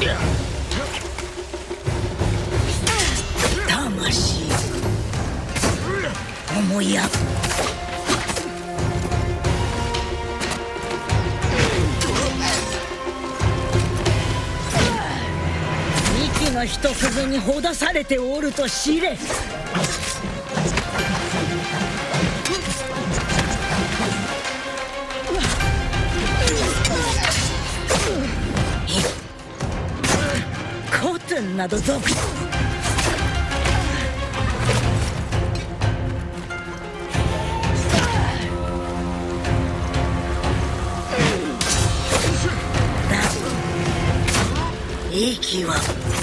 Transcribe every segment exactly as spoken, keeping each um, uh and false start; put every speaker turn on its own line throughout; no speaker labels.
魂思いや幹の一筋にほだされておると知れ。コトンなど属息は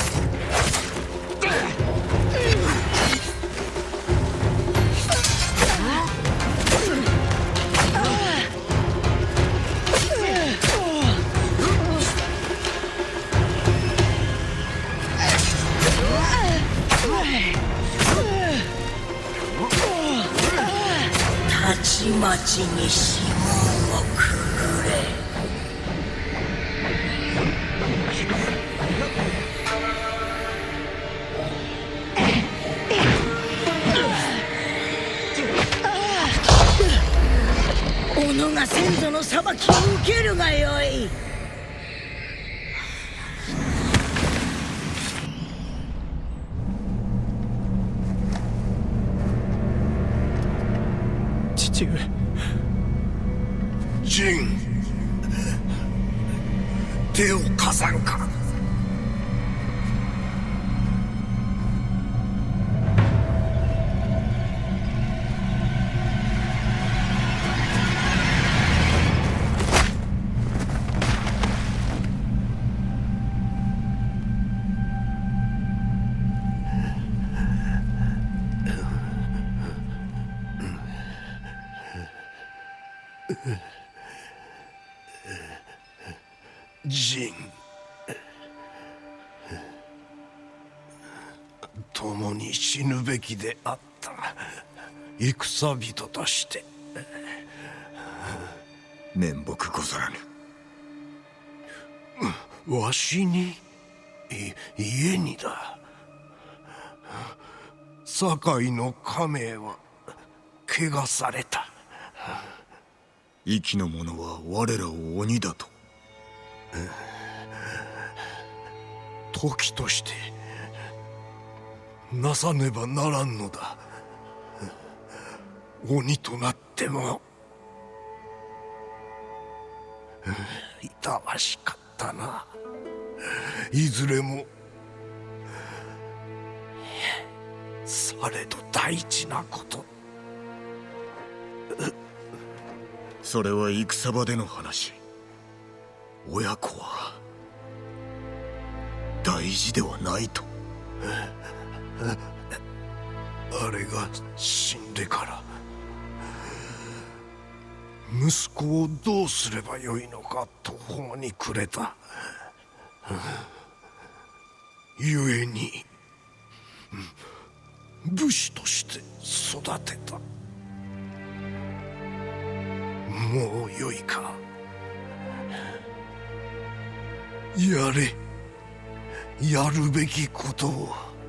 たちまちに指紋をくぐれ。己が先祖の裁きを受けるがよい。
父上。
ジン、手を貸さんか。ジン、共に死ぬべきであった戦人として
面目ござら
ぬ。わしにい家にだ。堺の家名は汚された。
息の者は我らを鬼だと。
時としてなさねばならんのだ。鬼となってもいたわしかったな。いずれもされど大事なこと。
それは戦場での話。親子は大事ではないと。
あれが死んでから息子をどうすればよいのか途方に暮れた。ゆえに武士として育てた。もうよいか。やれ、やるべきことを。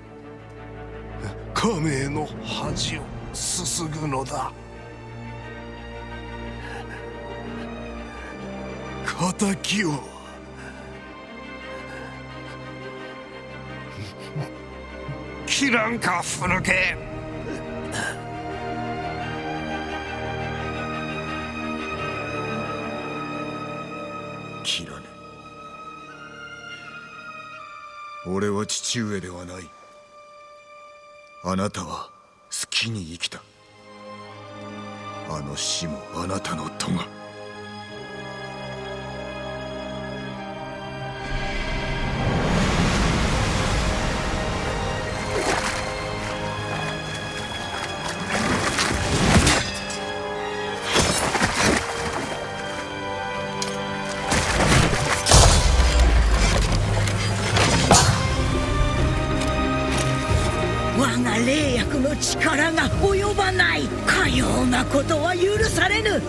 家名の恥をすすぐのだ。仇を切らんか、ふぬけ。
切らぬ。俺は父上ではない。あなたは好きに生きた。あの死もあなたの咎。
我が霊薬の力が及ばない。かようなことは許されぬ。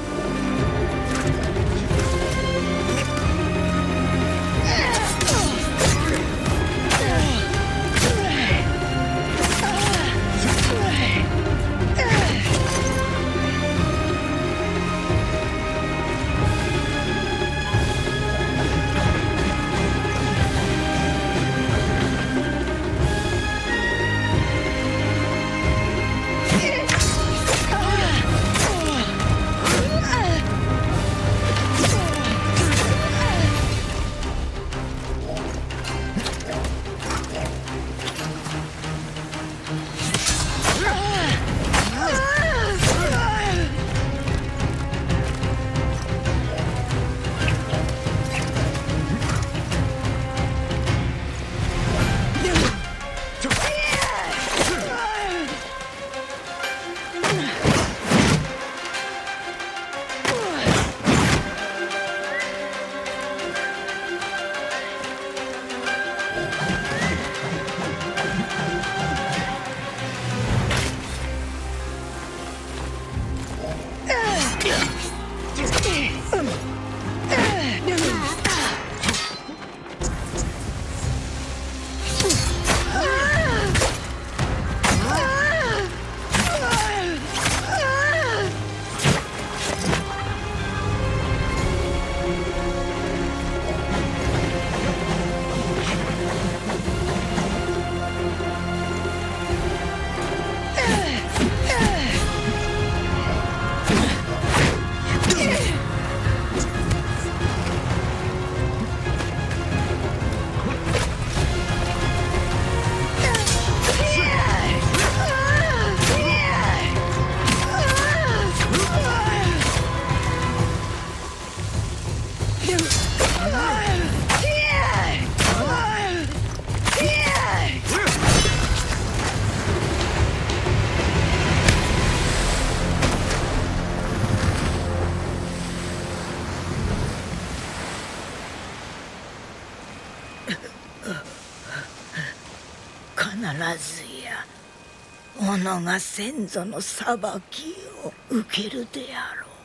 ずや己が先祖の裁きを受けるであろう。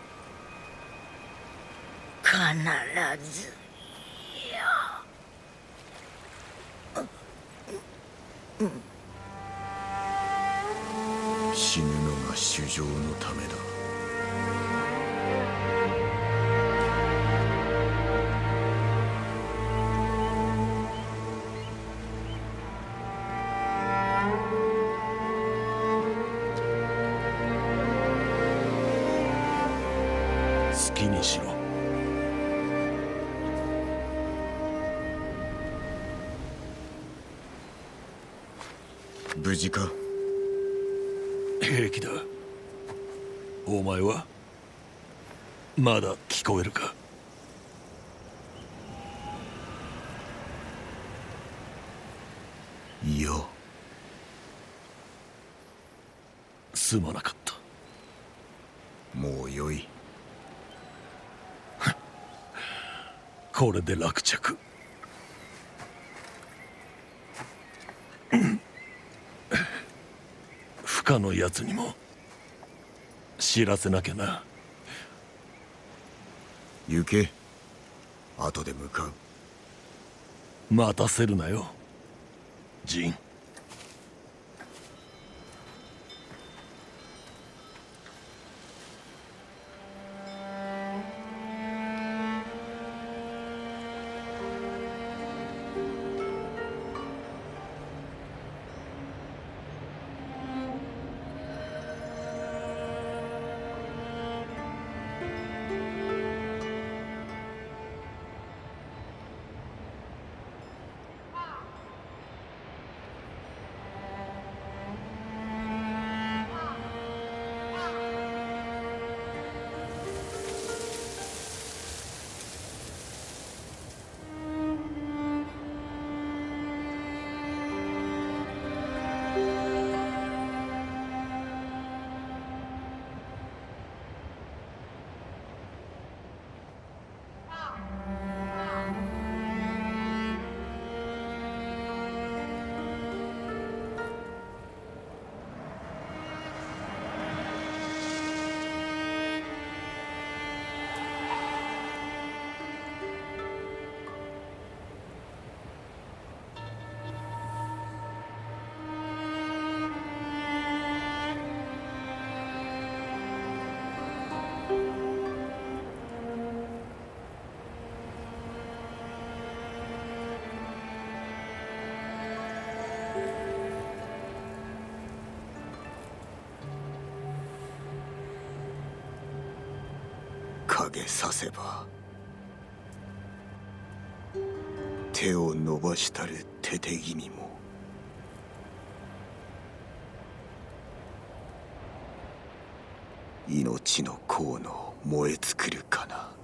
必ずや。
死ぬのが衆生のためだ。
好きにしろ。
無事か？
平気だ。お前はまだ聞こえるか？
いや。
すまなかった。
もうよい。
これで落着。不可のやつにも知らせなきゃな。
行け。後で向かう。
待たせるなよ、ジン。
影させば手を伸ばしたる手手君も命の河の燃え尽くるかな。